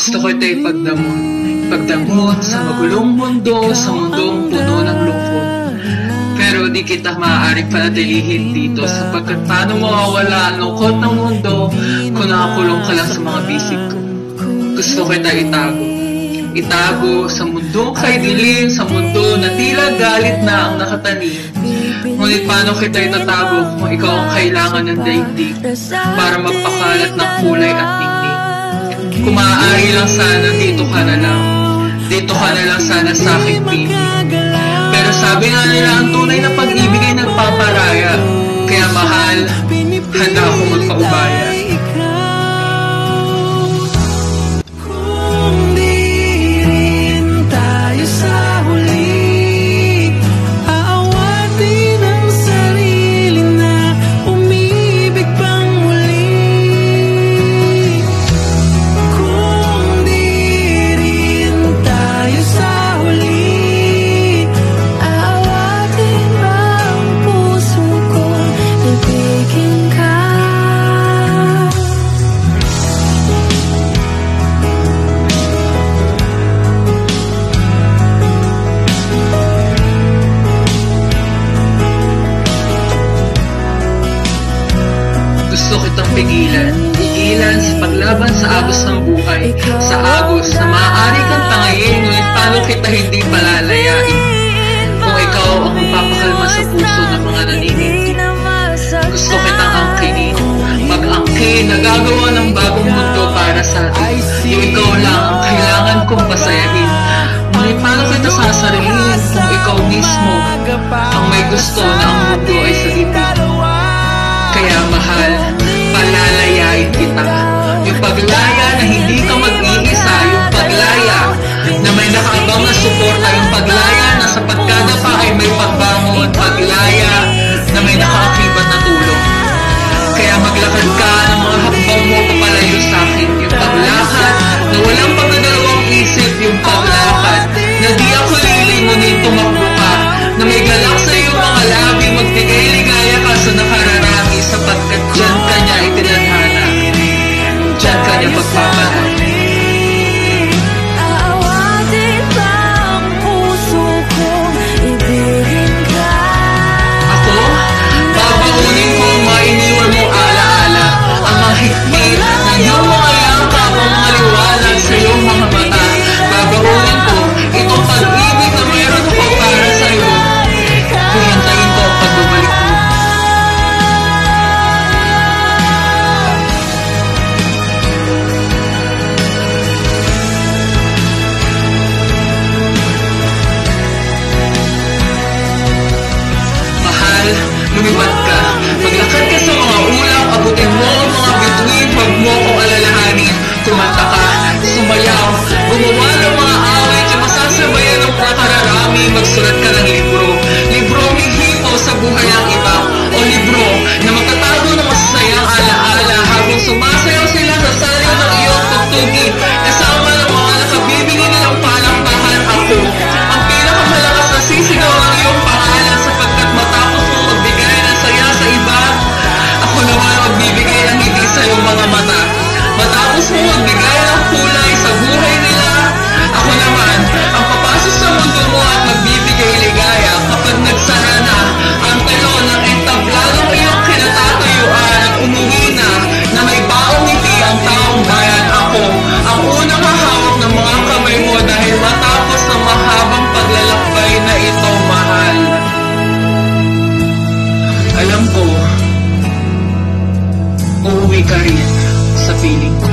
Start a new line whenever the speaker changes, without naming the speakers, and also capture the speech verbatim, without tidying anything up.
Gusto ko ito'y pagdamot, pagdamot sa magulong mundo, sa mundong puno ng lungkot. Pero di kita maaaring panatilihin dito, sapagkat paano mawawala ang lungkot ng mundo kung nakakulong ka lang sa mga bisig ko. Gusto ko ito'y itago. Itago sa mundong kay dilim, sa mundo na tila galit na ang nakatanim. Ngunit paano kita itatago kung ikaw ang kailangan ng daigdig para magpakalat ng kulay at ningning? Kung maaari lang sana, dito ka na lang. Dito ka na lang sana sa aking piling. Pero sabi nga nila, ang tunay na pag-ibig ay nagpaparaya. Kaya mahal, handa ako magpaubaya. Gusto kitang pigilan, pigilan sa paglaban sa agos ng buhay, sa agos na maaari kang tangayin, ngunit paano kita hindi palalayain? Kung ikaw ang magpapakalma sa puso ng mga naninindi, gusto kitang angkinin, mag-angkin na gagawa ng bagong mundo para sa atin. Yung ikaw lang ang kailangan kong pasayahin, ngunit paano kita sasarilin kung ikaw mismo ang may gusto na ang mundo ay sagipin? Kaya mahal, palalayain kita. Yung paglaya na hindi ka mag-iisa, yung paglaya na may nakaabang na suporta, yung paglaya na sa pagkada pa ay may pagbangon, paglaya na may nakaakibat na tulong. Kaya maglakad ka ng mga hakbang mo papalayo sa akin, yung paglakad na walang pagdadalawang isip, yung paglakad na di ako lilingunin, tumakbo ka, na may galak sa iyong mga labi, magbigay ligaya ka sa nakararami, sapagkat dyan ka niya itinadhana, dyan ka niya pagpapalaan. Ako, babaunin ko ang mainiwan mong alaala, ang mahigpit ng iyong mga yakap, ang mga liwanag sa iyong mga mata. Babaunin ko itong pag-ibig na mayroon ako para sa iyo. Hihintayin ko ang pagbabalik mo. Mahal, lumipad ka. Maglakad ka sa mga ulap, abutin mo ang mga bituin, huwag mo kong alalahanin. Kumanta ka, sumayaw, gumawa ng mga awit, yung masasabayan ng nakararami, magsulat ka ng libro. Libro may hipo sa buhay ng iba, o libro na magtatago ng masasayang alaala habang sumasayaw sila sa sarili ng iyong tugtugin, kasama ng mga nakabibigay nilang palakpakan. Ako ang pinakamalakas na sisigaw ng iyong pangalan, sapagkat matapos mo magbigay ng saya sa iba, ako naman magbibigay ng ngiti sa iyong mga mata. Matapos mo magbigay ng kulay sa buhay nila, ako naman ang papasok sa mundo mo at magbibigay ligaya. Kapag nagsara na ang telon ng entabladong iyong kinatatayuan at umuwi na na may baong ngiti ang taong bayan, ako ang unang hahawak ng mga kamay mo, dahil matapos ng mahabang paglalakbay na ito, mahal. Alam ko, uuwi ka rin sa piling ko.